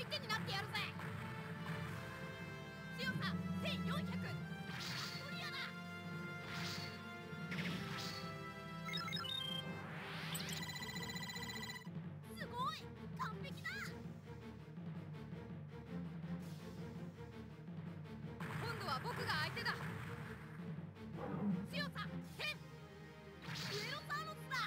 手になってやるぜ。強さ1400。クリアだ。すごい完璧だ。今度は僕が相手だ。強さ1000。ディノサウルスだ。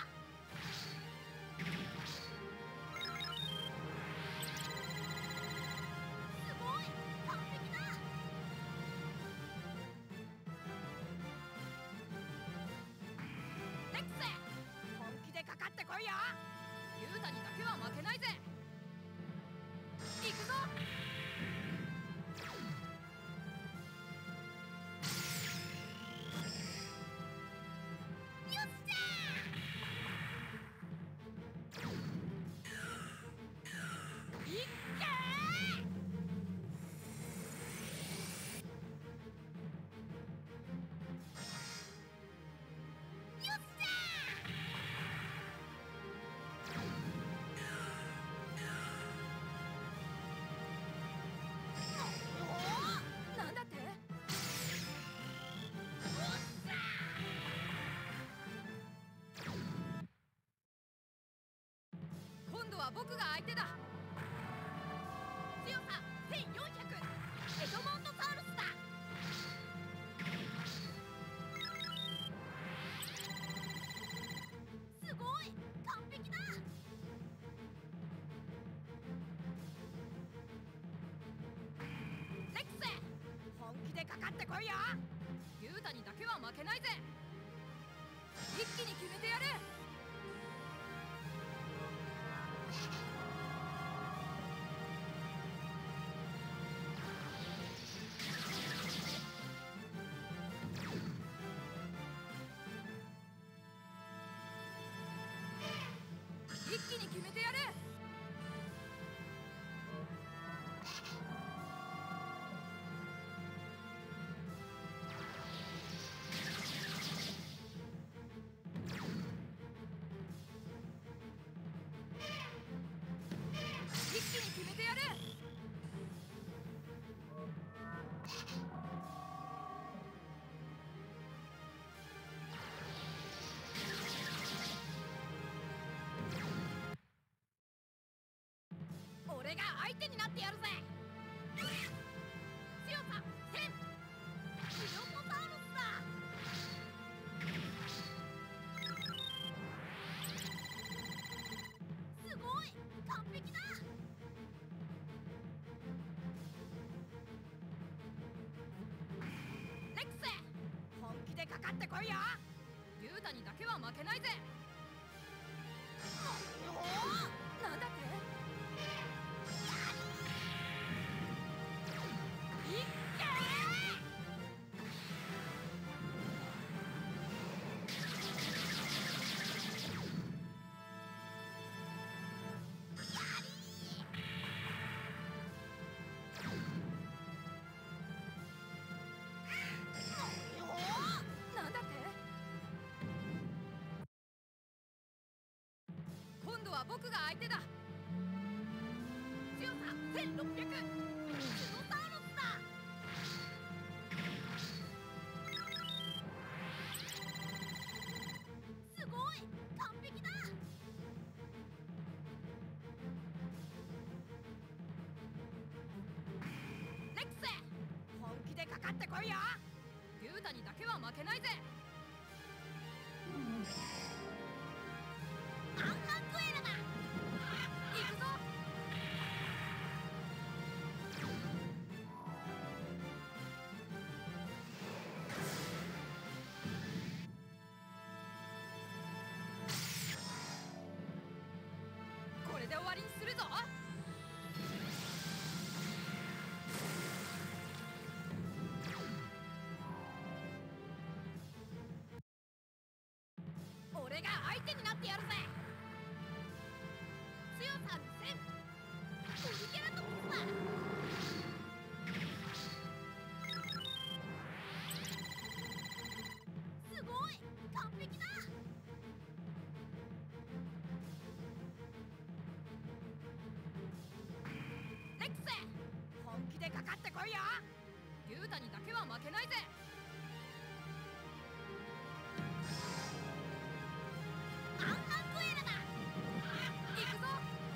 すごい完璧だ。レックス本気でかかってこいよ。ユータにだけは負けないぜ。行くぞ。今度は僕が相手だ。強さ1400。エドモンドサウルスだ。すごい完璧だ。レックス本気でかかってこいよ。ユータにだけは負けないぜ。一気に決めてやる。一気に決めてやる。一気に決めてやる。俺が相手になってやるぜ。強さ1000。ディノコサウルスだ。すごい完璧だ。レックス本気でかかってこいよ。ユータにだけは負けないぜ。なんだって。なんだって。今度は僕が相手だ。強さ1600。スノサウルスだ。すごい完璧だ。レックス本気でかかってこいよ。ユータにだけは負けないぜ。アンハンクエラだ。行くぞ。これで終わりにするぞ。俺が相手になってやるぜ。強さ1000。トリケラトプスだ。すごい完璧だ。レック太にだけは負けないぜ。アンハンクエラだ。行くぞ。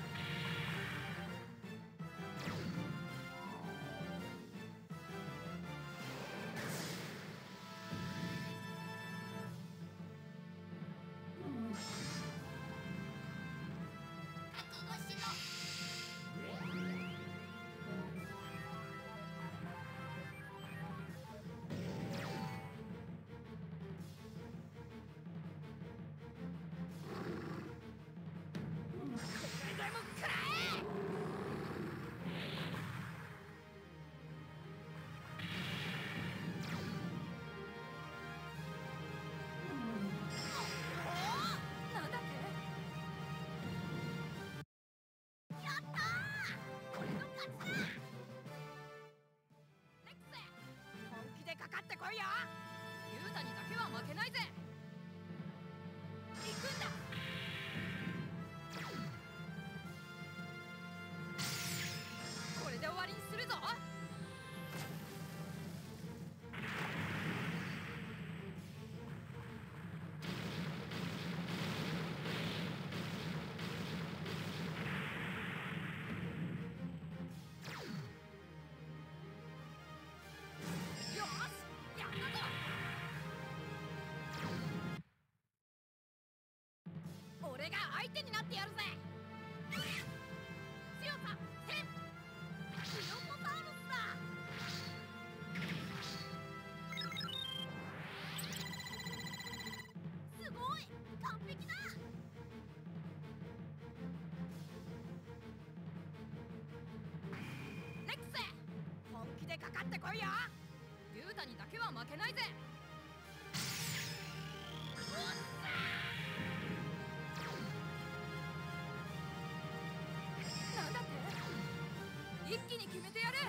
かかってこいよ。ユータにだけは負けないぜ。行くんだ。これで終わりにするぞ。俺が相手になってやるぜ。強さ1000。ディノコサウルスだ。すごい完璧だ。レックス本気でかかってこいよ。ユータにだけは負けないぜ。一気に決めてやる。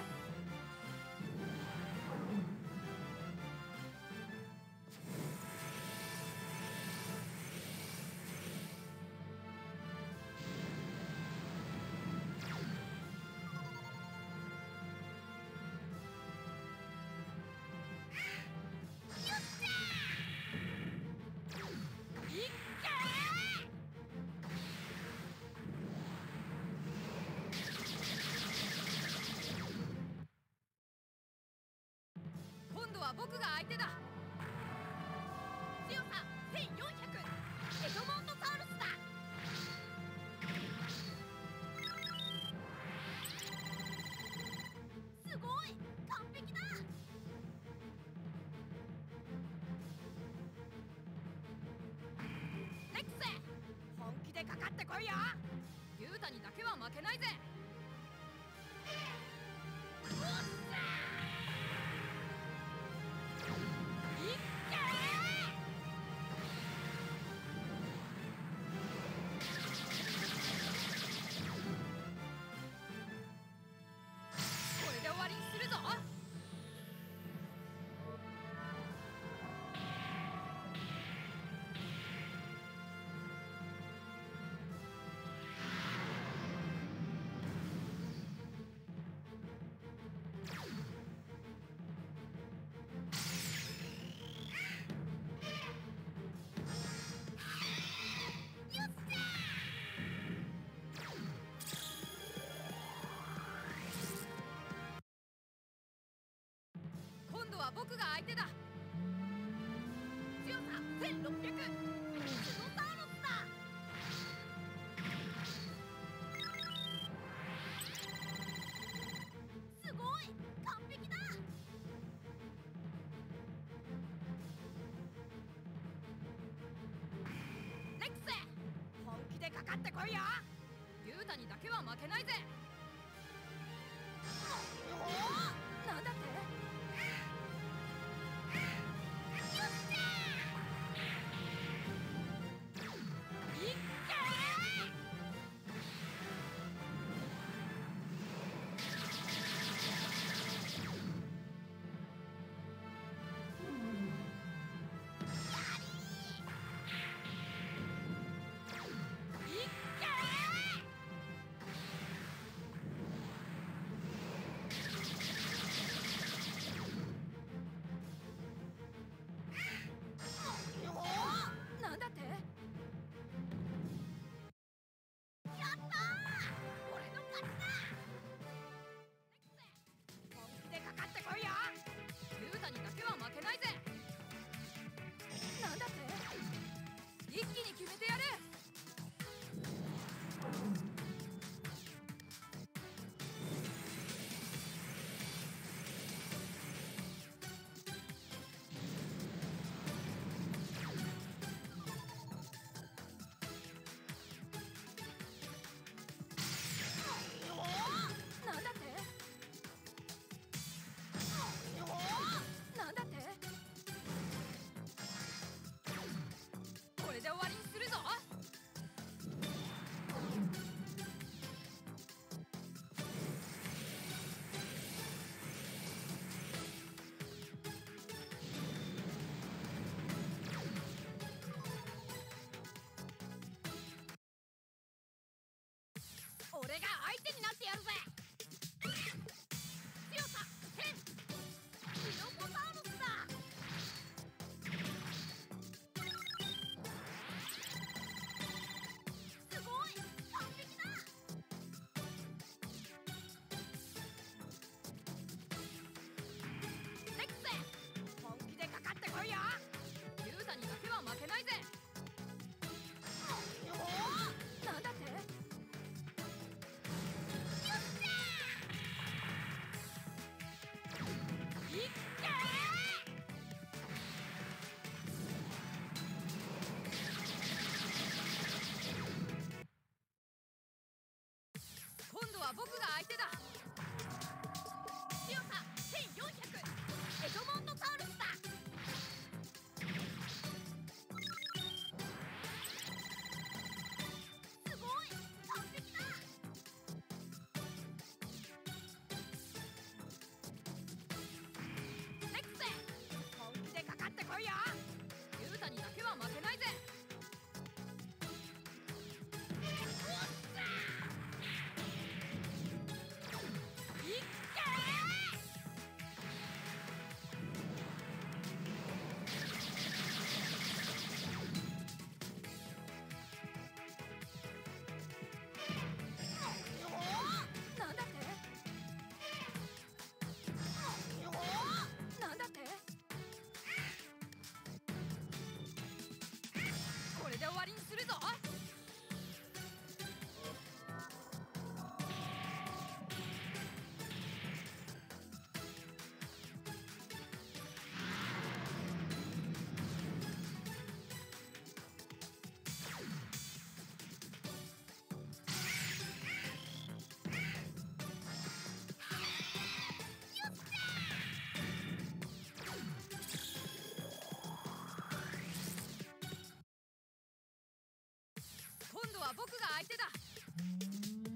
僕が相手だ。強さ1400。エドモントサウルスだ。すごい完璧だ。レックス本気でかかってこいよ。ユータにだけは負けないぜ。僕が相手だ。強さ1600。スノサウルスだ。すごい完璧だ。レックス本気でかかってこいよ。ユータにだけは負けないぜ。なんだって。 俺が相手になってやるぜ。強さ10。ディノコサウルスだ。すごい完璧だ。レックス本気でかかってこいよ。ユーザにだけは負けないぜ。なんだって。今度は僕が相手だ。強さ1400。エドモントサウルスだ。すごい完璧だ。レックス本気でかかってこいよ。ユーザにだけは負けないぜ。なんだって。なんだって。これで終わりにするぞ。今度は僕が相手だ。